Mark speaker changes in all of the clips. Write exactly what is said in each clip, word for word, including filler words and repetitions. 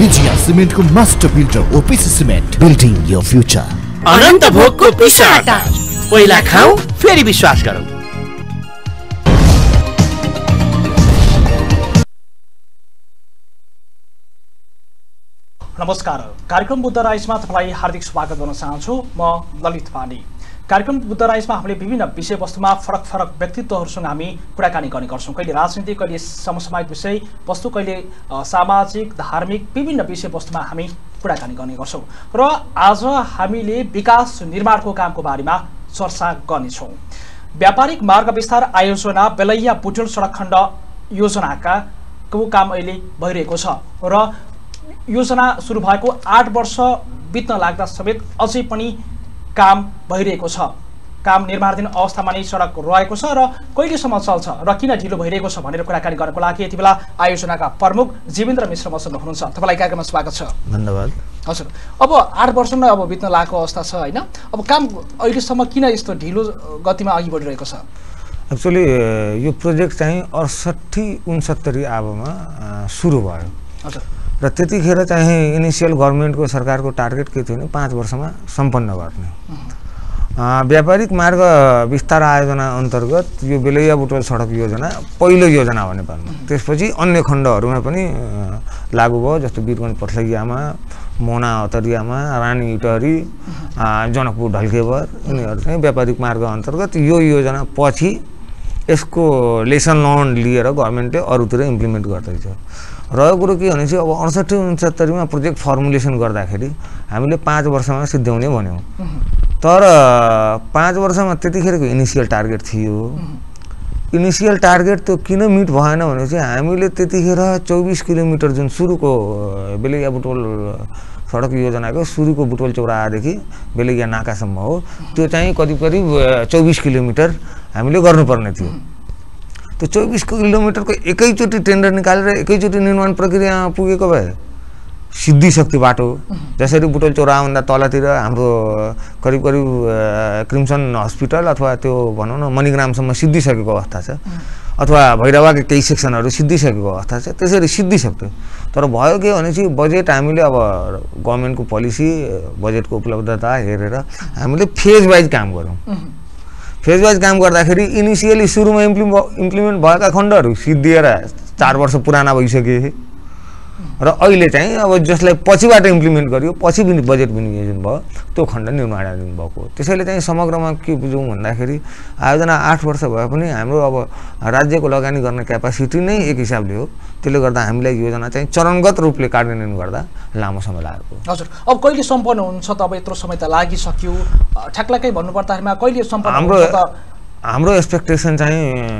Speaker 1: विजया सिमेन्टको master builder OPC cement, building your future.
Speaker 2: अनन्त भोगको पिसा आटा, पहिला खाऊ फेरि विश्वास गरौँ।
Speaker 3: नमस्कार, कार्यक्रम बुद्ध राइसमा तपाईलाई हार्दिक स्वागत गर्न चाहन्छु। म ललित पाण्डे। कार्यक्रम बुद्ध राइसमा हामीले विभिन्न विषयवस्तुमा फरक फरक व्यक्तित्वहरूसँग हामी कुराकानी गर्ने गर्छौँ। कहिले राजनीतिक, कहिले समसामयिक विषय वस्तु, कहिले सामाजिक धार्मिक विभिन्न विषयवस्तुमा हामी कुराकानी गर्ने गर्छौँ। र आज हामीले विकास निर्माणको कामको बारेमा चर्चा गर्नेछौँ। व्यापारिक मार्ग विस्तार आयोजना बेलैया बुटवल सडक खण्ड योजनाका को काम अहिले भइरहेको छ र योजना सुरु भएको आठ वर्ष बित्न लाग्दा समेत अझै पनि काम भइरहेको छ। काम निर्माणाधीन अवस्थामा नै सडक रहेको छ र कहिलेसम्म चल्छ र किन ढिलो भइरहेको छ भनेर कुराकानी गर्नको लागि यति बेला आयोजनाका प्रमुख जिबिन्द्र मिश्र मसँग हुनुहुन्छ। तपाईँलाई कार्यक्रममा स्वागत छ।
Speaker 4: धन्यवाद।
Speaker 3: हजुर, अब आठ वर्ष नै अब बित्न लागेको अवस्था छ होइन? अब काम अहिलेसम्म किन यस्तो ढिलो गतिमा अघि बढिरहेको छ?
Speaker 4: एक्चुअली यो प्रोजेक्ट चाहिँ अडसट्ठी उनसत्तरी आबोमा सुरु भयो।
Speaker 3: हजुर,
Speaker 4: र त्यतिखेर चाहिँ इनिसियल गभर्मेन्टको सरकारको टार्गेट के थियो भने पाँच वर्षमा सम्पन्न गर्ने। व्यापारिक मार्ग विस्तार आयोजना अन्तर्गत यो बेलैया बुटवल सडक योजना पहिलो योजना हो नेपालमा। त्यसपछि अन्य खण्डहरूमा पनि लागू भयो, जस्तो वीरगञ्ज पथलैयामा, मोना अतरियामा, रानी इटहरी, जनकपुर ढल्केबर, यिनीहरू चाहिँ व्यापारिक मार्ग अन्तर्गत यो योजना पछि यसको लेसन लर्न लिएर गभर्मेन्टले अरूतिर इम्प्लिमेन्ट गर्दैछ। रहेको कुरो के भने चाहिँ अब अडसट्ठी उनसत्तरीमा प्रोजेक्ट फर्मुलेसन गर्दाखेरि हामीले पाँच वर्षमा सिद्ध्याउने भन्यौँ, तर पाँच वर्षमा त्यतिखेरको इनिसियल टार्गेट थियो। इनिसियल टार्गेट त्यो किन मिट भएन भने चाहिँ हामीले त्यतिखेर चौबिस किलोमिटर जुन सुरुको बेलैया बुटवल सडक योजनाको सुरुको बुटवल चौराहादेखि बेलैया नाकासम्म हो, त्यो चाहिँ करिब करिब चौबिस किलोमिटर हामीले गर्नुपर्ने थियो। त्यो चौबिस किलोमिटरको एकैचोटि टेन्डर निकालेर एकैचोटि निर्माण प्रक्रियामा पुगेको भए सिद्धिशक्ति बाटो, जसरी बुटवल चौराहाभन्दा तलतिर हाम्रो करिब करिब क्रिम्सन हस्पिटल अथवा त्यो भनौँ न मणिग्रामसम्म सिद्धिसकेको अवस्था छ, अथवा भैरवाका केही सेक्सनहरू सिद्धिसकेको अवस्था छ, त्यसरी सिद्धिसक्थ्यो। तर भयो के भने चाहिँ बजेट हामीले अब गभर्मेन्टको पोलिसी बजेटको उपलब्धता हेरेर हामीले फेज वाइज काम गऱ्यौँ। फेज वाइज काम गर्दाखेरि इनिसियली सुरुमा इम्प्लिमे इम्प्लिमेन्ट भएका खण्डहरू सिद्धिएर चार वर्ष पुराना भइसके र अहिले चाहिँ अब जसलाई पछिबाट इम्प्लिमेन्ट गरियो, पछि पनि बजेट विनियोजन भयो, त्यो खण्ड निर्माणाधीन भएको। त्यसैले चाहिँ समग्रमा के बुझौँ भन्दाखेरि आयोजना आठ वर्ष भए पनि हाम्रो अब राज्यको लगानी गर्ने क्यापासिटी नै एक हिसाबले हो। त्यसले गर्दा हामीलाई योजना चाहिँ चरणगत रूपले कार्यान्वयन गर्दा लामो समय लागेको।
Speaker 3: हजुर, अब कहिले सम्पन्न हुन्छ त? अब यत्रो समय त लागिसक्यो, ठ्याक्लकै भन्नुपर्दाखेरिमा कहिले सम्पन्न
Speaker 4: हाम्रो
Speaker 3: हुन्छ त?
Speaker 4: हाम्रो एक्सपेक्टेसन चाहिँ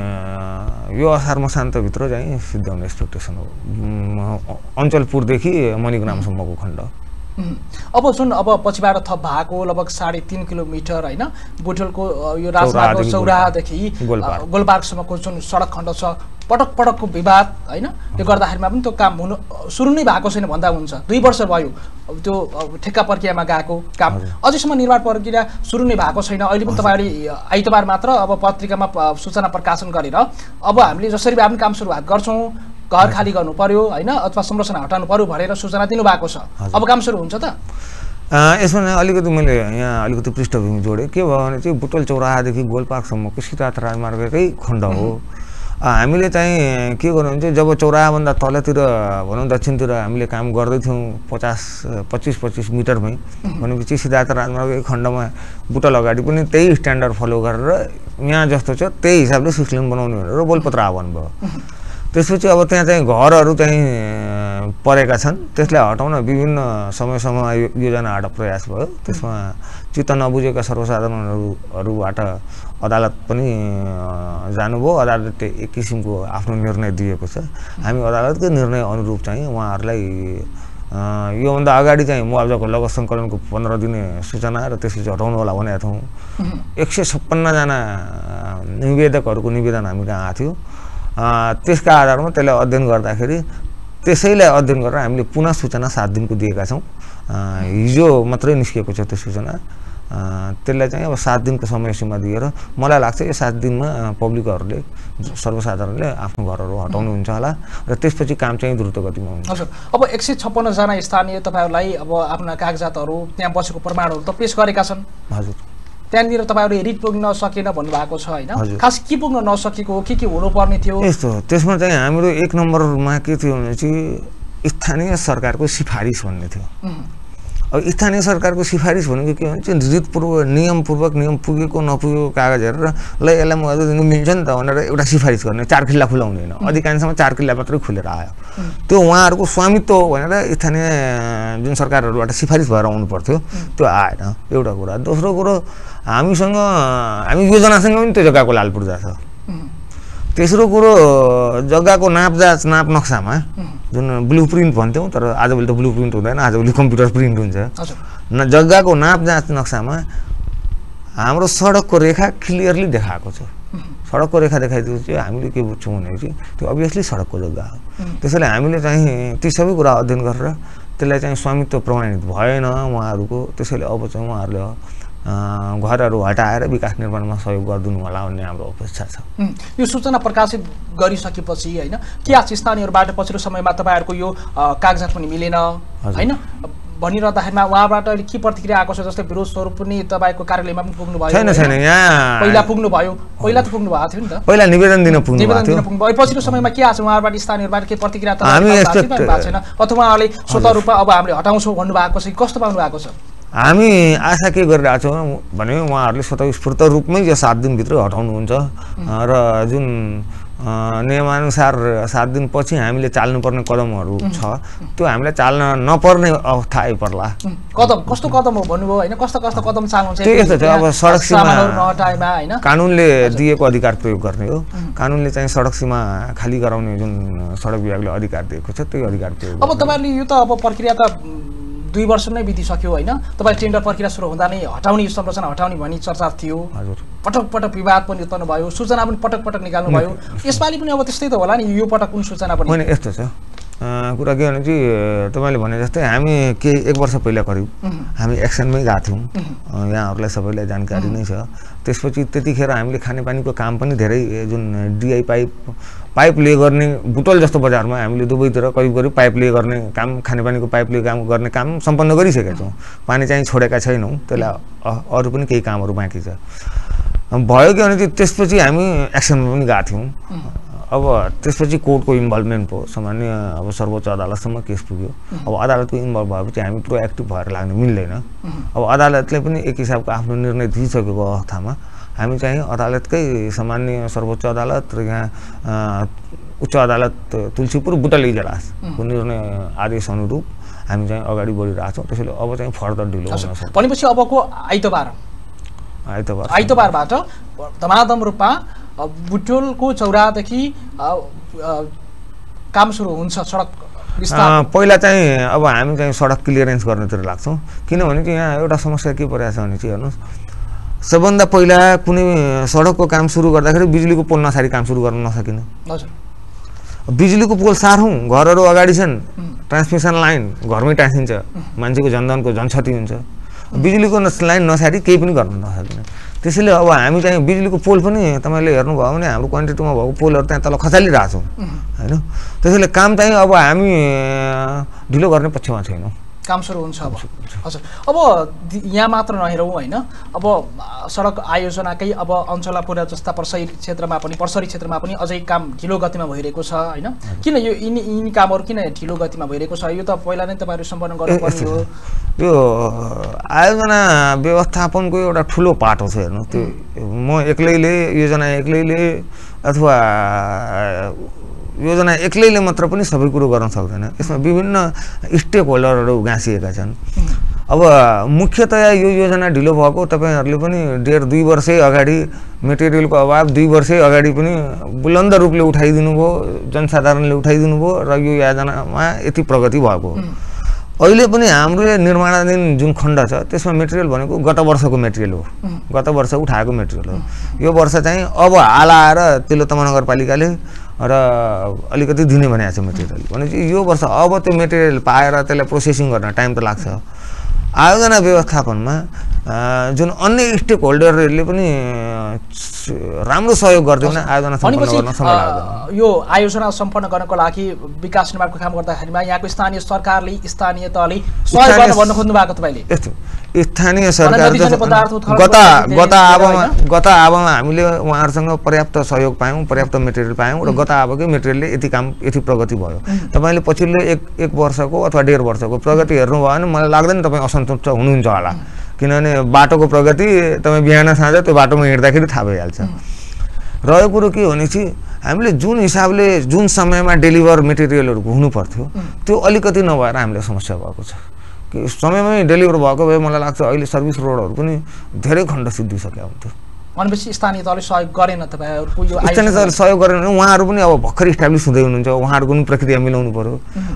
Speaker 4: यो असार मसान्तभित्र चाहिँ सिद्ध्याउने एक्सपेक्टेसन हो, अञ्चलपुरदेखि मणिग्रामसम्मको खण्ड।
Speaker 3: अब जुन अब पछिबाट थप भएको लगभग साढे तीन किलोमिटर होइन, बुटवलको यो राजमार्ग चौराहादेखि गोलपार्कसम्मको जुन सडक खण्ड छ, पटक पटकको विवाद होइन, त्यो गर्दाखेरिमा पनि त्यो काम हुनु सुरु नै भएको छैन भन्दा हुन्छ। दुई वर्ष भयो त्यो ठेक्का प्रक्रियामा गएको काम, अझैसम्म निर्माण प्रक्रिया सुरु नै भएको छैन। अहिले पनि तपाईँहरूले आइतबार मात्र अब पत्रिकामा सूचना प्रकाशन गरेर अब हामीले जसरी भए पनि काम सुरुवात गर्छौँ, घर खाली गर्नु पर्यो होइन, अथवा संरचना हटाउनु पर्यो भनेर सूचना दिनुभएको छ। अब काम सुरु हुन्छ त?
Speaker 4: यसमा अलिकति मैले यहाँ अलिकति पृष्ठभूमि जोडेँ। के भयो भने चाहिँ बुटवल चौराहादेखि गोलपार्कसम्मको सीता राजमार्गकै खण्ड हो। हामीले चाहिँ के गर्नु भने चाहिँ जब चौराहाभन्दा तलतिर भनौँ दक्षिणतिर हामीले काम गर्दैथ्यौँ पचास पच्चिस पच्चिस मिटरमै, भनेपछि सिद्धार्थ राजमार्गकै खण्डमा बुटवल अगाडि पनि त्यही स्ट्यान्डर्ड फलो गरेर यहाँ जस्तो छ त्यही हिसाबले सिक्स लेन बनाउने भनेर बोलपत्र आह्वान भयो। त्यसपछि अब त्यहाँ चाहिँ घरहरू चाहिँ परेका छन्, त्यसलाई हटाउन विभिन्न समय समय योजना हटाउने प्रयास भयो। त्यसमा चित्त नबुझेका सर्वसाधारणहरूबाट अदालत पनि जानुभयो, अदालतले एक किसिमको आफ्नो निर्णय दिएको छ। हामी अदालतकै निर्णय अनुरूप चाहिँ उहाँहरूलाई योभन्दा अगाडि चाहिँ मुआवजाको लगत सङ्कलनको पन्ध्र दिने सूचना र त्यसपछि हटाउनु होला भनेका थियौँ। एक सय छप्पन्नजना निवेदकहरूको निवेदन हामी कहाँ आएको थियो। त्यसका आधारमा त्यसलाई अध्ययन गर्दाखेरि त्यसैलाई अध्ययन गरेर हामीले पुनः सूचना सात दिनको दिएका छौँ। हिजो मात्रै निस्किएको छ त्यो सूचना त्यसलाई चाहिँ अब सात दिनको समय सीमा दिएर मलाई लाग्छ यो सात दिनमा पब्लिकहरूले सर्वसाधारणले आफ्नो घरहरू हटाउनुहुन्छ होला र त्यसपछि काम चाहिँ द्रुत गतिमा हुन्छ।
Speaker 3: हजुर, अब एक सय छप्पन्न जना स्थानीय तपाईँहरूलाई अब आफ्ना कागजातहरू त्यहाँ बसेको प्रमाणहरू त पेश गरेका छन्।
Speaker 4: हजुर,
Speaker 3: त्यहाँनिर तपाईँहरू रिट पुग्न सकेन भन्नुभएको छ होइन, खास के पुग्न नसकेको हो, के के हुनुपर्ने थियो?
Speaker 4: यस्तो त्यसमा चाहिँ हाम्रो एक नम्बरमा के थियो भने चाहिँ स्थानीय सरकारको सिफारिस भन्ने थियो। अब स्थानीय सरकारको सिफारिस भनेको के भन्छ रीतपूर्व नियमपूर्वक नियम पुगेको नपुगेको कागज हेरेर ल यसलाई म अझ दिनु मिल्छ नि त भनेर एउटा सिफारिस गर्ने, चार किल्ला खुलाउने होइन, अधिकांशमा चार किल्ला मात्रै खुलेर आयो। त्यो उहाँहरूको स्वामित्व हो भनेर स्थानीय जुन सरकारहरूबाट सिफारिस भएर आउनु पर्थ्यो त्यो आएन, एउटा कुरा। दोस्रो कुरो हामीसँग हामी योजनासँग पनि त्यो जग्गाको लाल पूर्जा छ। तेस्रो कुरो जग्गाको नापजाँच नाप नक्सामा जुन ब्लु प्रिन्ट भन्थ्यौँ, तर आजभोलि त ब्लु प्रिन्ट हुँदैन, आजभोलि कम्प्युटर प्रिन्ट हुन्छ। न जग्गाको नापजाँच नक्सामा हाम्रो सडकको रेखा क्लियरली देखाएको छ। सडकको रेखा देखाइदिएपछि हामीले के बुझ्छौँ भनेपछि त्यो अभियसली सडकको जग्गा हो। त्यसैले हामीले चाहिँ ती सबै कुरा अध्ययन गरेर त्यसलाई चाहिँ स्वामित्व प्रमाणित भएन उहाँहरूको, त्यसैले अब चाहिँ उहाँहरूले घरहरू हटाएर विकास निर्माणमा सहयोग गरिदिनु होला भन्ने हाम्रो अपेक्षा छ।
Speaker 3: यो सूचना प्रकाशित गरिसकेपछि होइन के आज स्थानीयहरूबाट पछिल्लो समयमा तपाईँहरूको यो कागजात पनि मिलेन होइन भनिरहँदाखेरिमा उहाँबाट अहिले के प्रतिक्रिया आएको छ? जस्तै विरोध स्वरूप पनि तपाईँको कार्यालयमा पनि पुग्नु भयो?
Speaker 4: छैन छैन, यहाँ
Speaker 3: पहिला पुग्नु भयो, पहिला त पुग्नु भएको थियो नि त,
Speaker 4: पहिला निवेदन दिन पुग्नु भएको थियो।
Speaker 3: भयो पछिल्लो समयमा के आएको छ उहाँबाट स्थानीयहरूबाट के प्रतिक्रिया त
Speaker 4: हामी
Speaker 3: भएको छैन, अथवा उहाँले स्वतः रूपमा अब हामीले हटाउँछौँ भन्नुभएको छ, कस्तो पाउनु भएको छ?
Speaker 4: हामी आशा के गरिरहेको छौँ भने उहाँहरूले स्वतःस्फूर्त रूपमै यो सात दिनभित्र हटाउनुहुन्छ र जुन नियमानुसार सात दिनपछि हामीले चाल्नुपर्ने कदमहरू छ त्यो हामीलाई चाल्न नपर्ने अवस्था आइपर्ला।
Speaker 3: कदम कस्तो कदम हो भन्नुभयो होइन, कस्तो कस्तो कदम चाल्नुहुन्छ?
Speaker 4: त्यही यस्तो छ, अब सडक सीमा
Speaker 3: नहटाएमा होइन
Speaker 4: कानुनले दिएको अधिकार प्रयोग गर्ने हो। कानुनले चाहिँ सडक सीमा खाली गराउने जुन सडक विभागले अधिकार दिएको छ त्यही अधिकार प्रयोग।
Speaker 3: अब तपाईँहरूले यो त अब प्रक्रिया त दुई वर्ष नै बितिसक्यो होइन, तपाईँ टेन्डर प्रक्रिया सुरु हुँदा नै हटाउने यो संरचना हटाउने भनी चर्चा थियो। हजुर, पटक पटक विवाद पनि उत्पन्न भयो, सूचना पनि पटक पटक निकाल्नु भयो। यसपालि पनि अब त्यस्तै त होला नि, यो पटक कुन सूचना पनि
Speaker 4: होइन। यस्तो छ कुरा के भने चाहिँ तपाईँले भने जस्तै हामी के एक वर्ष पहिला करिब हामी एक्सनमै गएको थियौँ, यहाँहरूलाई सबैलाई जानकारी नै छ। त्यसपछि त्यतिखेर हामीले खानेपानीको काम पनि धेरै जुन डिआई पाइप पाइप ले गर्ने बुटवल जस्तो बजारमा हामीले दुवैतिर करिब करिब पाइप ले गर्ने काम, खानेपानीको पाइप ले काम गर्ने काम सम्पन्न गरिसकेका छौँ। पानी चाहिँ छोडेका छैनौँ, त्यसलाई अरू पनि केही कामहरू बाँकी छ। भयो के भने चाहिँ त्यसपछि हामी एक्सनमा पनि गएको थियौँ। अब त्यसपछि कोर्टको इन्भल्भमेन्ट भयो, सामान्य अब सर्वोच्च अदालतसम्म केस पुग्यो। अब अदालतको इन्भल्भ भएपछि हामी प्रोएक्टिभ भएर लाग्नु मिल्दैन। अब अदालतले पनि एक हिसाबको आफ्नो निर्णय दिइसकेको अवस्थामा हामी चाहिँ अदालतकै सामान्य सर्वोच्च अदालत र यहाँ उच्च अदालत तुलसीपुर बुटल इजलासको निर्णय आदेश अनुरूप हामी चाहिँ अगाडि बढिरहेको छौँ। त्यसैले अब चाहिँ फर्दर ढिलो हुन सक्छ।
Speaker 3: भनेपछि अबको आइतबार
Speaker 4: आइतबार
Speaker 3: आइतबारबाट धमाधम रूपमा बुटवलको चौरादेखि काम सुरु हुन्छ सडक विस्तार?
Speaker 4: पहिला चाहिँ अब हामी चाहिँ सडक क्लियरेन्स गर्नेतिर लाग्छौँ, किनभने चाहिँ यहाँ एउटा समस्या के परिरहेको छ भने चाहिँ हेर्नुहोस्, सबभन्दा पहिला कुनै सडकको काम सुरु गर्दाखेरि बिजुलीको पोल नसारी काम सुरु गर्न नसकिने।
Speaker 3: हजुर,
Speaker 4: बिजुलीको पोल सारौँ, घरहरू अगाडि छन्, ट्रान्समिसन लाइन घरमै टाँसिन्छ, मान्छेको जनधनको जनक्षति हुन्छ। बिजुलीको लाइन नसारी केही पनि गर्न नसकिने। त्यसैले अब हामी चाहिँ बिजुलीको पोल पनि तपाईँले हेर्नुभयो भने हाम्रो क्वान्टिटीमा भएको पोलहरू त्यहाँ तल खसालिरहेको छौँ होइन। त्यसैले काम चाहिँ अब हामी ढिलो गर्ने पक्षमा छैनौँ,
Speaker 3: काम सुरु हुन्छ अब। हजुर, अब यहाँ मात्र नहेरौँ होइन, अब सडक आयोजनाकै अब अञ्चलापुर जस्ता पर्सरी क्षेत्रमा पनि पर्सरी क्षेत्रमा पनि अझै काम ढिलो गतिमा भइरहेको छ होइन। किन यो यिनी यिनी कामहरू किन ढिलो गतिमा भइरहेको छ? यो त पहिला नै तपाईँहरू सम्पन्न गर्नुपर्ने हो।
Speaker 4: यो आयोजना व्यवस्थापनको एउटा ठुलो पाटो छ हेर्नु। त्यो म एक्लैले योजना एक्लैले अथवा योजना एक्लैले मात्र पनि सबै कुरो गर्न सक्दैन, यसमा विभिन्न स्टेक होल्डरहरू गाँसिएका छन्। अब मुख्यतया यो योजना ढिलो भएको तपाईँहरूले पनि डेढ दुई वर्षै अगाडि मेटेरियलको अभाव दुई वर्षै अगाडि पनि बुलन्द रूपले उठाइदिनु भयो, जनसाधारणले उठाइदिनु भयो र यो योजनामा यति प्रगति भएको हो। अहिले पनि हाम्रो निर्माणाधीन जुन खण्ड छ त्यसमा मेटेरियल भनेको गत वर्षको मेटेरियल हो, गत वर्ष उठाएको मेटेरियल हो। यो वर्ष चाहिँ अब हालाएर तिलोत्तमा नगरपालिकाले र अलिकति दिने भनेको छ मेटेरियल भनेपछि यो वर्ष अब त्यो मेटेरियल पाएर त्यसलाई प्रोसेसिङ गर्न टाइम त लाग्छ। आयोजना व्यवस्थापनमा जुन अन्य स्टेक होल्डरहरूले पनि राम्रो सहयोग गरिदियो भने आयोजना सम्पन्न गर्न समय लाग्दैन।
Speaker 3: यो आयोजना सम्पन्न गर्नको लागि विकास निर्माणको काम गर्दाखेरिमा यहाँको स्थानीय सरकारले स्थानीय तहले सहयोग गर्न भन्न खोज्नु भएको तपाईँले?
Speaker 4: यस्तो स्थानीय सरकार गत गत आबमा गत आबमा हामीले उहाँहरूसँग पर्याप्त सहयोग पायौँ, पर्याप्त मेटेरियल पायौँ र गत आबकै मेटेरियलले यति काम यति प्रगति भयो। तपाईँले पछिल्लो एक एक वर्षको अथवा डेढ वर्षको प्रगति हेर्नुभयो भने मलाई लाग्दैन तपाईँ असन्तुष्ट हुनुहुन्छ होला, किनभने बाटोको प्रगति तपाईँ बिहान साँझ त्यो बाटोमा हिँड्दाखेरि थाहा भइहाल्छ। रहेको कुरो के भनेपछि हामीले जुन हिसाबले जुन समयमा डेलिभर मेटेरियलहरू हुनु पर्थ्यो त्यो अलिकति नभएर हामीलाई समस्या भएको छ। कि समयमै डेलिभर भएको भए मलाई लाग्छ अहिले सर्भिस रोडहरू पनि धेरै खण्ड सिद्धिसक्यो हुन्थ्यो।
Speaker 3: भनेपछि स्थानीय तहले सहयोग गरेन तपाईँहरूको? यो
Speaker 4: स्थानीय तहले सहयोग गरेन भने उहाँहरू पनि अब भर्खर इस्टाब्लिस हुँदै हुनुहुन्छ, उहाँहरूको पनि प्रक्रिया मिलाउनु पऱ्यो।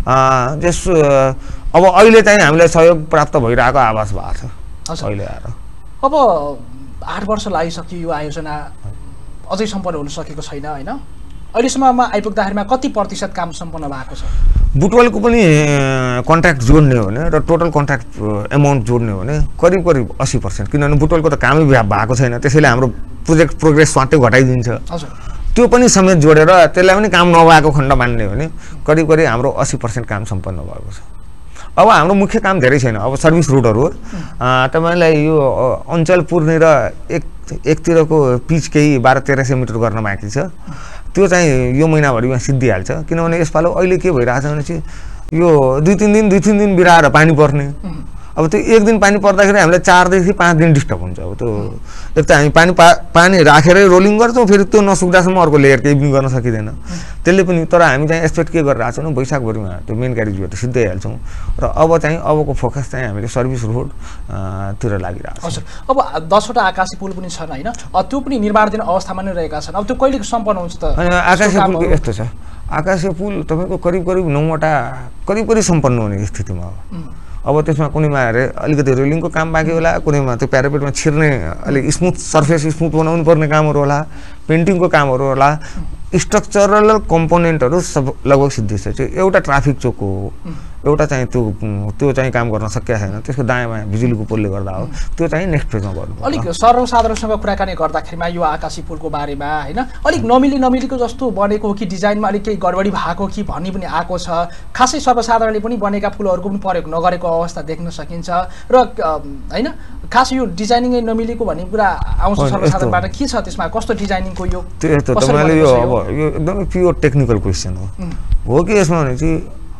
Speaker 4: जस अब अहिले चाहिँ हामीलाई सहयोग प्राप्त भइरहेको आभास भएको छ अहिले आएर।
Speaker 3: अब आठ वर्ष लागिसक्यो यो आयोजना, अझै सम्पन्न हुन सकेको छैन होइन? अहिलेसम्ममा आइपुग्दाखेरिमा कति प्रतिशत काम सम्पन्न भएको छ?
Speaker 4: बुटवलको पनि कन्ट्र्याक्ट जोड्ने हो भने र टोटल कन्ट्र्याक्ट एमाउन्ट जोड्ने हो भने करिब करिब अस्सी पर्सेन्ट, किनभने बुटवलको त कामै भएको छैन, त्यसैले हाम्रो प्रोजेक्ट प्रोग्रेस स्वाटै घटाइदिन्छ। त्यो पनि समेत जोडेर त्यसलाई पनि काम नभएको खण्ड मान्ने हो भने करिब करिब हाम्रो अस्सी पर्सेन्ट काम सम्पन्न भएको छ। अब हाम्रो मुख्य काम धेरै छैन, अब सर्भिस रोडहरू हो। तपाईँलाई यो अञ्चल पुर्ने र एक एकतिरको पिच केही बाह्र तेह्र सय मिटर गर्न बाँकी छ, त्यो चाहिँ यो महिनाभरिमा सिद्धिहाल्छ। किनभने यसपालो अहिले के भइरहेछ भने चाहिँ यो दुई तिन दिन दुई तिन दिन बिराएर पानी पर्ने, अब त्यो एक दिन पानी पर्दाखेरि हामीलाई चारदेखि पाँच दिन डिस्टर्ब हुन्छ। अब त्यो एक त हामी पानी पा पानी राखेरै रोलिङ गर्छौँ, फेरि त्यो नसुक्दासम्म अर्को लेयर केही पनि गर्न सकिँदैन। त्यसले पनि तर हामी चाहिँ एक्सपेक्ट के गरिरहेको छौँ वैशाखभरिमा त्यो मेन ग्यारेजबाट सिद्धाइहाल्छौँ र अब चाहिँ अबको फोकस चाहिँ हामीले सर्भिस रोडतिर लागिरहेको छ।
Speaker 3: अब दसवटा आकाशी पुल पनि छन् होइन, त्यो पनि निर्माणाधीन अवस्थामा नै रहेका छन्, अब त्यो कहिले सम्पन्न हुन्छ त?
Speaker 4: आकाशी पुलको यस्तो छ, आकाशी पुल तपाईँको करिब करिब नौवटा करिब करिब सम्पन्न हुने स्थितिमा हो। अब त्यसमा कुनैमा अलिकति रेलिङको काम बाँकी होला, कुनैमा त्यो प्यारापेटमा छिर्ने अलिक स्मुथ सर्फेस स्मुथ बनाउनु पर्ने कामहरू होला, पेन्टिङको कामहरू होला, स्ट्रक्चरल कम्पोनेन्टहरू सब लगभग सिद्धिसक्यो। एउटा ट्राफिक चोक हो, एउटा चाहिँ त्यो त्यो चाहिँ काम गर्न सकेको छैन, त्यसको दायाँ बायाँ बिजुलीको पोलले गर्दा हो, त्यो चाहिँ नेक्स्ट फेजमा गर्नु।
Speaker 3: अलिक सर्वसाधारणसँग कुराकानी गर्दाखेरिमा यो आकाशी पुलको बारेमा होइन अलिक नमिली नमिलीको जस्तो बनेको हो कि डिजाइनमा अलिक केही गडबडी भएको कि भन्ने पनि आएको छ। खासै सर्वसाधारणले पनि बनेका पुलहरूको पनि प्रयोग नगरेको अवस्था देख्न सकिन्छ र होइन खास यो डिजाइनिङै नमिलेको भन्ने कुरा आउँछ सर्वसाधारणबाट। के छ त्यसमा, कस्तो डिजाइनिङको यो?
Speaker 4: त्यो तपाईँले यो अब यो एकदमै प्योर टेक्निकल क्वेसन हो हो कि यसमा भने चाहिँ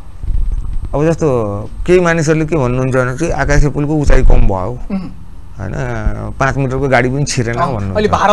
Speaker 4: अब जस्तो केही मानिसहरूले के भन्नुहुन्छ भने चाहिँ आकाशी पुलको उचाइ कम भयो होइन, पाँच मिटरको गाडी पनि छिरेन भन्नु।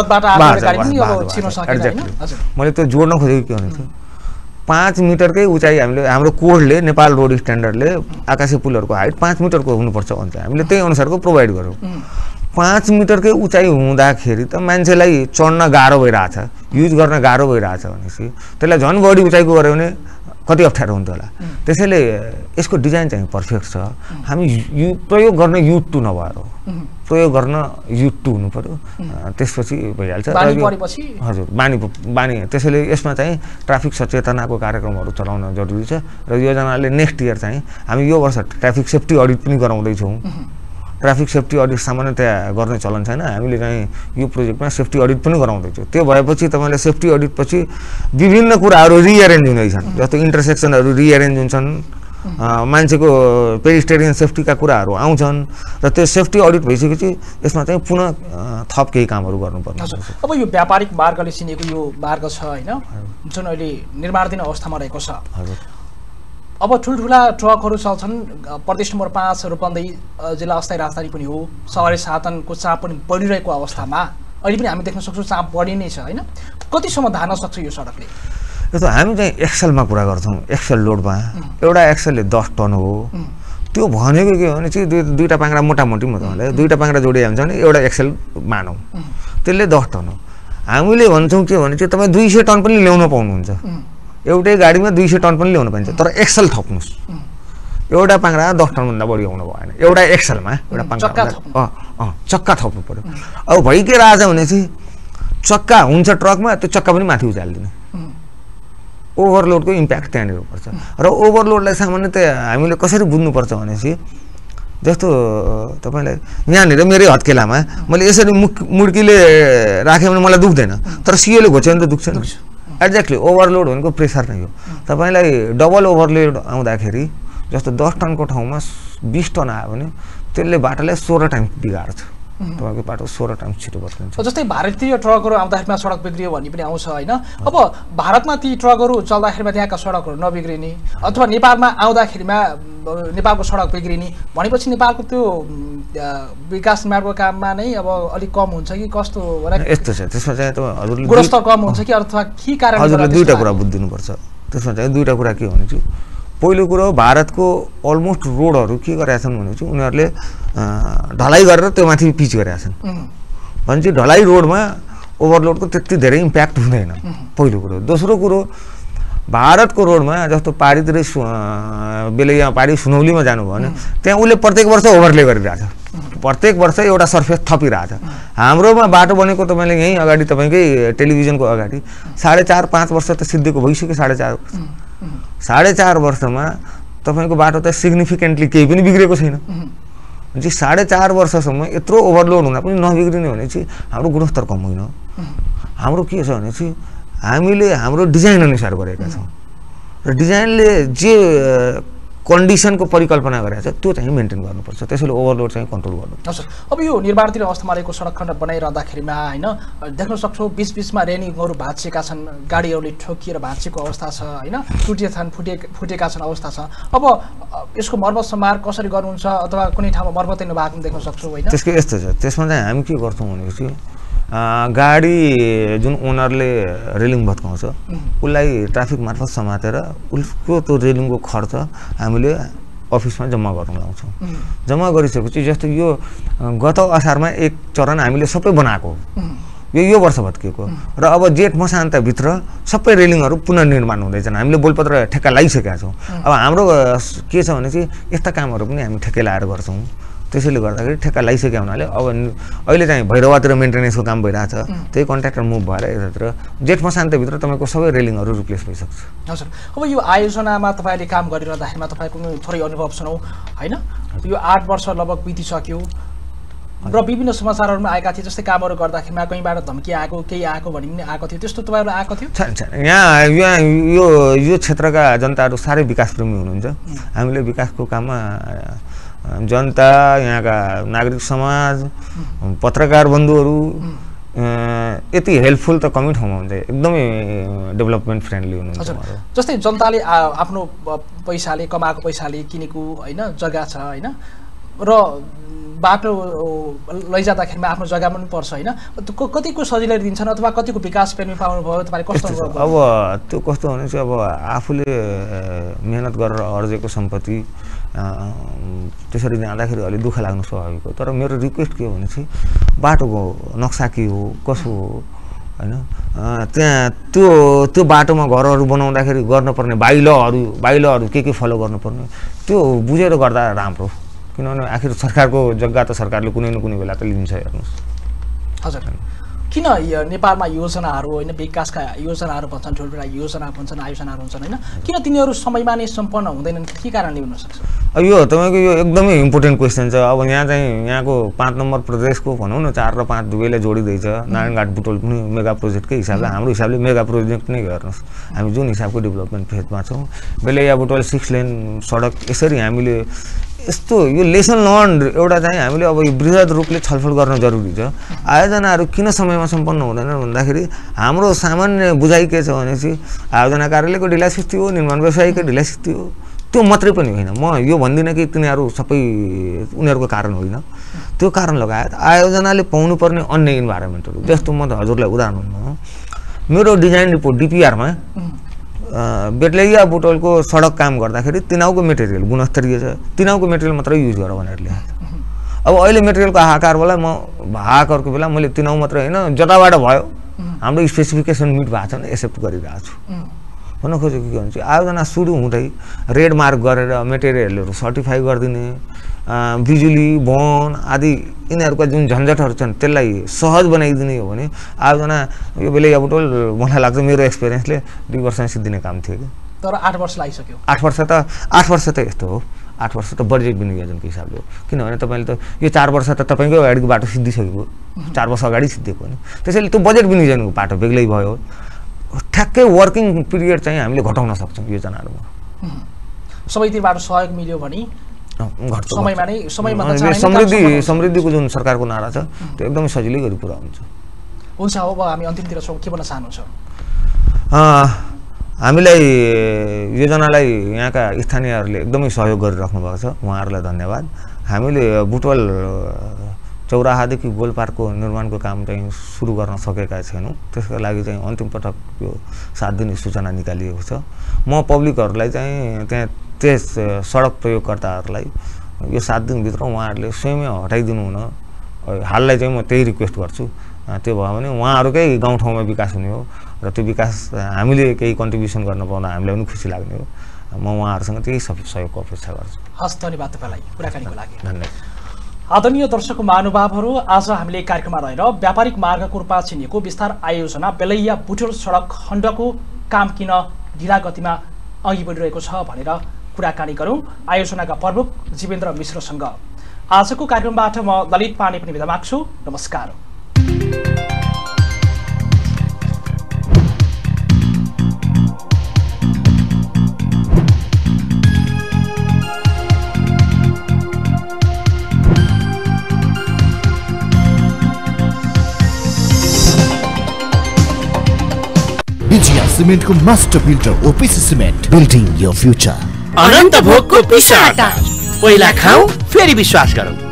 Speaker 4: मैले त्यो जोड्न खोजेको के भने चाहिँ पाँच मिटरकै उचाइ हामीले हाम्रो कोडले नेपाल रोड स्ट्यान्डर्डले आकाशी पुलहरूको हाइट पाँच मिटरको हुनुपर्छ भन्छ, हामीले त्यही अनुसारको प्रोभाइड गऱ्यौँ। पाँच मिटरकै उचाइ हुँदाखेरि त मान्छेलाई चढ्न गाह्रो भइरहेछ, युज गर्न गाह्रो भइरहेछ भनेपछि त्यसलाई झन् बढी उचाइको गऱ्यो भने कति अप्ठ्यारो हुन्थ्यो होला। त्यसैले यसको डिजाइन चाहिँ पर्फेक्ट छ। हामी यु प्रयोग गर्न युट टू नभएर हो, प्रयोग गर्न युट टू हुनु पऱ्यो, त्यसपछि भइहाल्छ। हजुर बानी बानी त्यसैले यसमा चाहिँ ट्राफिक सचेतनाको कार्यक्रमहरू चलाउन जरुरी छ र योजनाले नेक्स्ट इयर चाहिँ हामी यो वर्ष ट्राफिक सेफ्टी अडिट पनि गराउँदैछौँ। ट्राफिक सेफ्टी अडिट सामान्यतया गर्ने चलन छैन, हामीले चाहिँ यो प्रोजेक्टमा सेफ्टी अडिट पनि गराउँदैछौँ। त्यो भएपछि तपाईँले सेफ्टी अडिट पछि विभिन्न कुराहरू रिएरेन्ज हुँदैछन्, जस्तो इन्टरसेक्सनहरू रिएरेन्ज हुन्छन्, मान्छेको पेडिस्टेरियन सेफ्टीका कुराहरू आउँछन् र त्यो सेफ्टी अडिट भइसकेपछि यसमा चाहिँ पुनः थप केही कामहरू गर्नुपर्ने हुन्छ।
Speaker 3: अब यो व्यापारिक मार्गले चिनेको यो मार्ग छ होइन, जुन अहिले निर्माणाधीन अवस्थामा रहेको छ, अब ठुल्ठुला ट्रकहरू चल्छन्। प्रदेश नम्बर पाँच रूपन्देही जिल्ला अस्थायी राजधानी पनि हो, सवारी साधनको चाप पनि बढिरहेको अवस्थामा अहिले पनि हामी देख्न सक्छौँ चाप बढी नै छ होइन। कतिसम्म धान्न सक्छ यो सडकले?
Speaker 4: यो त हामी चाहिँ एक्सएलमा कुरा गर्छौँ, एक्सएल लोडमा एउटा एक्सएलले दस टन हो। त्यो भनेको के भने चाहिँ दुई दुईवटा पाङ्रा मोटामोटी म तपाईँलाई दुईवटा पाङ्रा जोडिया हुन्छ भने एउटा एक्सएल मानौँ, त्यसले दस टन हो। हामीले भन्छौँ के भने चाहिँ तपाईँ दुई सय टन पनि ल्याउन पाउनुहुन्छ, एउटै गाडीमा दुई सय टन पनि ल्याउनु पाइन्छ, तर एक्सएल थप्नुहोस्। एउटा पाङ्रा दस टनभन्दा बढी आउनु भएन एउटा एक्सएलमा, एउटा पाङ्रा अँ अँ चक्का थप्नु पऱ्यो। अब भइ के रहेछ भने चाहिँ चक्का हुन्छ ट्रकमा, त्यो चक्का पनि माथि उचालिदिने, ओभरलोडको इम्प्याक्ट त्यहाँनिर पर्छ। र ओभरलोडलाई सामान्यतया हामीले कसरी बुझ्नुपर्छ भनेपछि जस्तो तपाईँलाई यहाँनिर मेरै हत्केलामा मैले यसरी मुख मुड्कीले राखेँ भने मलाई दुख्दैन, तर सियोले घोच्यो भने त दुख्छ नि। एक्ज्याक्टली ओभरलोड भनेको प्रेसर नै हो। तपाईँलाई डबल ओभरलोड आउँदाखेरि जस्तो दस टनको ठाउँमा बिस टन आयो भने त्यसले बाटोलाई सोह्र टाइम बिगार्छ, तपाईँको बाटो सोह्र टाइम छिटो भत्किन्छ।
Speaker 3: जस्तै भारतीय ट्रकहरू आउँदाखेरिमा सडक बिग्रियो भन्ने पनि आउँछ होइन। अब भारतमा ती ट्रकहरू चल्दाखेरिमा त्यहाँका सडकहरू नबिग्रिने अथवा नेपालमा आउँदाखेरिमा नेपालको सडक बिग्रिने भनेपछि नेपालको त्यो विकास निर्माणको काममा नै अब अलिक कम हुन्छ कि कस्तो?
Speaker 4: यस्तो छ, त्यसमा चाहिँ हजुरले
Speaker 3: गुणस्तर कम हुन्छ कि अथवा के कारण?
Speaker 4: हजुरले दुईवटा कुरा बुझिदिनुपर्छ। त्यसमा चाहिँ दुईवटा कुरा के भने चाहिँ पहिलो कुरो भारतको अलमोस्ट रोडहरू के गरेका छन् भने चाहिँ उनीहरूले ढलाइ गरेर त्यो माथि पिच गरेका छन् भने चाहिँ ढलाइ रोडमा ओभरलोडको त्यति धेरै इम्प्याक्ट हुँदैन, पहिलो कुरो। दोस्रो कुरो भारतको रोडमा जस्तो पारीतिर बेलैया पारी सुनौलीमा जानुभयो भने त्यहाँ उसले प्रत्येक वर्ष ओभरले गरिरहेछ, प्रत्येक वर्ष एउटा सर्फेस थपिरहेछ। हाम्रोमा बाटो बनेको तपाईँले यहीँ अगाडि तपाईँकै टेलिभिजनको अगाडि साढे चार पाँच वर्ष त सिद्धिएको भइसक्यो। साढे चार वर्ष साढे चार वर्षमा तपाईँको बाटो त सिग्निफिकेन्टली केही पनि बिग्रेको छैन। चाहिँ साढे चार वर्षसम्म यत्रो ओभरलोड हुँदा पनि नबिग्रिने भने चाहिँ हाम्रो गुणस्तर कम होइन। हाम्रो के छ भने चाहिँ हामीले हाम्रो डिजाइन अनुसार गरेका छौँ र डिजाइनले जे कन्डिसनको परिकल्पना गरेको छ त्यो चाहिँ मेन्टेन गर्नुपर्छ, त्यसैले ओभरलोड चाहिँ कन्ट्रोल गर्नुपर्छ।
Speaker 3: हजुर, अब यो निर्माणाधीन अवस्थामा रहेको सडक खण्ड बनाइरहँदाखेरिमा होइन देख्न सक्छौँ बिच बिचमा रेलिङहरू भाँचिएका छन्, गाडीहरूले ठोकिएर भाँचिएको अवस्था छ होइन, टुटेका छन्, फुटे फुटेका छन् अवस्था छ। अब यसको मर्मत समार कसरी गर्नुहुन्छ अथवा कुनै ठाउँमा मर्मतै नभएको देख्न सक्छौँ होइन?
Speaker 4: त्यसको यस्तो छ, त्यसमा चाहिँ हामी के गर्छौँ भनेपछि गाडी जुन ओनरले रेलिङ भत्काउँछ उसलाई ट्राफिक मार्फत समातेर उसको त्यो रेलिङको खर्च हामीले अफिसमा जम्मा गर्न लाउँछौँ। जम्मा गरिसकेपछि जस्तो यो गत असारमा एक चरण हामीले सबै बनाएको यो यो वर्ष भत्किएको र अब जेठ मसान्तभित्र सबै रेलिङहरू पुनर्निर्माण हुँदैछन्। हामीले बोलपत्र ठेक्का लगाइसकेका छौँ। अब हाम्रो के छ भने चाहिँ यस्ता कामहरू पनि हामी ठेक्कै लाएर गर्छौँ। त्यसैले गर्दाखेरि ठेक्का लगाइसकेका हुनाले अब अहिले चाहिँ भैरवातिर मेन्टेनेन्सको काम भइरहेछ, त्यही कन्ट्र्याक्टर मुभ भएर यतातिर जेठ मसान्तभित्र तपाईँको सबै रेलिङहरू रिप्लेस भइसक्छ।
Speaker 3: हजुर, अब यो आयोजनामा तपाईँले काम गरिरहँदाखेरिमा तपाईँको थोरै अनुभव सुनौँ होइन। यो आठ वर्ष लगभग बितिसक्यो र विभिन्न समाचारहरूमा आएका थिए, जस्तै कामहरू गर्दाखेरिमा कहीँबाट धम्की आएको केही आएको भन्ने पनि आएको थियो, त्यस्तो तपाईँहरूलाई आएको थियो?
Speaker 4: छैन छैन, यहाँ यहाँ यो यो क्षेत्रका जनताहरू साह्रै विकासप्रेमी हुनुहुन्छ। हामीले विकासको काममा जनता, यहाँका नागरिक समाज, पत्रकार बन्धुहरू यति हेल्पफुल त कमै ठाउँमा हुन्छ, एकदमै डेभलपमेन्ट फ्रेन्डली हुनुहुन्छ।
Speaker 3: जस्तै जनताले आफ्नो पैसाले कमाएको पैसाले किनेको होइन जग्गा छ होइन र बाटो लैजाँदाखेरिमा आफ्नो जग्गा पनि पर्छ होइन, कतिको सजिलै दिन्छन् अथवा कतिको विकास प्रेमी पाउनुभयो तपाईँले कस्तो?
Speaker 4: अब त्यो कस्तो भने चाहिँ अब आफूले मेहनत गरेर अर्जेको सम्पत्ति त्यसरी जाँदाखेरि अलिक दुःख लाग्नु स्वाभाविक हो। तर मेरो रिक्वेस्ट के हो भने चाहिँ बाटोको नक्सा के हो कसो हो होइन, त्यहाँ त्यो त्यो बाटोमा घरहरू बनाउँदाखेरि गर्नुपर्ने बाइलहरू बाइलहरू के के फलो गर्नुपर्ने त्यो बुझेर गर्दा राम्रो, किनभने आखिर सरकारको जग्गा त सरकारले कुनै न कुनै बेला त लिन्छ। हेर्नुहोस्
Speaker 3: हजुर, किन नेपालमा योजनाहरू होइन विकासका योजनाहरू भन्छन्, ठुल्ठुला योजना भन्छन्, आयोजनाहरू हुन्छन् होइन, किन तिनीहरू समयमा नै सम्पन्न हुँदैनन्, के कारणले हुनसक्छ?
Speaker 4: अब यो तपाईँको यो एकदमै इम्पोर्टेन्ट क्वेसन छ। अब यहाँ चाहिँ यहाँको पाँच नम्बर प्रदेशको भनौँ न चार र पाँच दुवैलाई जोडिँदैछ, नारायणघाट बुटवल पनि मेगा प्रोजेक्टकै हिसाबले हाम्रो हिसाबले मेगा प्रोजेक्ट नै हेर्नुहोस्। हामी जुन हिसाबको डेभलपमेन्ट फेजमा छौँ, बेलैया बुटवल सिक्स लेन सडक यसरी हामीले यस्तो यो लेसन लर्न एउटा चाहिँ हामीले अब यो बृहत रूपले छलफल गर्न जरुरी छ। आयोजनाहरू किन समयमा सम्पन्न हुँदैन भन्दाखेरि हाम्रो सामान्य बुझाइ के छ भने चाहिँ आयोजना कार्यालयको ढिलासिस्ती हो, निर्माण व्यवसायीको ढिलासिस्ती हो, त्यो मात्रै पनि होइन। म यो भन्दिनँ कि तिनीहरू सबै उनीहरूको कारण होइन, त्यो कारण लगायत आयोजनाले पाउनुपर्ने अन्य इन्भाइरोमेन्टहरू जस्तो म त हजुरलाई उदाहरण भन्नु, मेरो डिजाइन रिपोर्ट डिपिआरमा बेटलैया बुटवलको सडक काम गर्दाखेरि तिनाउको मेटेरियल गुणस्तरीय छ, तिनाउको मेटेरियल मात्रै युज गर भनेर लेखेको छ। अब अहिले मेटेरियलको हाहाकार बेला म हाहाकारको बेला मैले तिनाउ मात्रै होइन जताबाट भयो हाम्रो स्पेसिफिकेसन मिट भएको छ भने एक्सेप्ट गरिरहेको छु। भन्न खोजेको के भन्छ, आयोजना सुरु हुँदै रेड मार्क गरेर मेटेरियलहरू सर्टिफाई गरिदिने, बिजुली वन आदि यिनीहरूका जुन झन्झटहरू छन् त्यसलाई सहज बनाइदिने हो भने आयोजना यो बेलैया बुटवल मलाई लाग्छ मेरो एक्सपिरियन्सले दुई वर्षमा सिद्धिने काम थियो कि।
Speaker 3: तर आठ वर्ष लागिसक्यो।
Speaker 4: आठ वर्ष त आठ वर्ष त यस्तो हो, आठ वर्ष त बजेट विनियोजनको हिसाबले हो किनभने तपाईँले त यो चार वर्ष त तपाईँकै अगाडिको बाटो सिद्धिसकेको चार वर्ष अगाडि सिद्धिएको होइन त्यसैले त्यो बजेट विनियोजनको बाटो बेग्लै भयो ठ्याक्कै वर्किङ पिरियड चाहिँ हामीले घटाउन सक्छौँ योजनाहरूमा
Speaker 3: सबैतिरबाट सहयोग मिल्यो भने
Speaker 4: घट्छ
Speaker 3: समयमा नै समयमा
Speaker 4: समृद्धि समृद्धिको जुन सरकारको नारा छ त्यो एकदमै सजिलै गरी पुरा हुन्छ
Speaker 3: हुन्छ अब हामी अन्तिमतिर छौँ के भन्न चाहनुहुन्छ
Speaker 4: हामीलाई योजनालाई यहाँका स्थानीयहरूले एकदमै सहयोग गरिराख्नु भएको छ उहाँहरूलाई धन्यवाद हामीले बुटवल चौराहादेखि गोलपार्कको निर्माणको काम चाहिँ सुरु गर्न सकेका छैनौँ त्यसका लागि चाहिँ अन्तिम पटक यो सात दिने सूचना निकालिएको छ म पब्लिकहरूलाई चाहिँ त्यहाँ त्यस सडक प्रयोगकर्ताहरूलाई यो सात दिनभित्र उहाँहरूले स्वयं हटाइदिनु हुन हाललाई चाहिँ म त्यही रिक्वेस्ट गर्छु त्यो भयो भने उहाँहरूकै गाउँठाउँमा विकास हुने हो र त्यो विकास हामीले केही कन्ट्रिब्युसन गर्न पाउँदा हामीलाई पनि खुसी लाग्ने हो म उहाँहरूसँग त्यही सहयोगको अपेक्षा गर्छु
Speaker 3: हस् धन्यवाद तपाईँलाई कुराकानीको लागि
Speaker 4: धन्यवाद
Speaker 3: आदरणीय दर्शक महानुभावहरू आज हामीले कार्यक्रममा रहेर व्यापारिक मार्गको रूपमा चिनिएको विस्तार आयोजना बेलैया बुटवल सडक खण्डको काम किन ढिला गतिमा अघि बढिरहेको छ भनेर कुराकानी गरौँ आयोजनाका प्रमुख जिबेन्द्र मिश्रसँग आजको कार्यक्रमबाट म ललित पाण्डे पनि बिदा माग्छु नमस्कार
Speaker 1: सिमेन्टको master builder OPC cement building your future
Speaker 2: अनन्त भोगको पिसाटा पहिला खाऊ फेरि विश्वास गरौँ